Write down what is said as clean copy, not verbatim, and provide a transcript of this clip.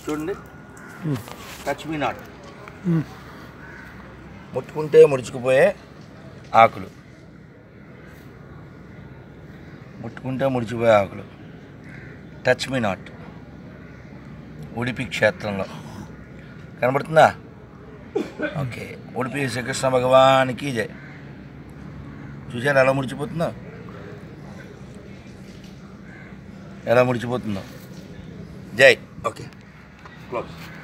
చూడండి, touch me not. ముట్టుకుంటే ముడుచుకుపోయే ఆకులు, ముట్టుకుంటే ముడిచిపోయే ఆకులు. Touch me not. ఉడిపి క్షేత్రంలో కనబడుతుందా? ఓకే. ఉడిపి శ్రీకృష్ణ భగవానికి జై. చూసారా ఎలా ముడిచిపోతుందో, ఎలా ముడిచిపోతుందో. జై. Okay, close.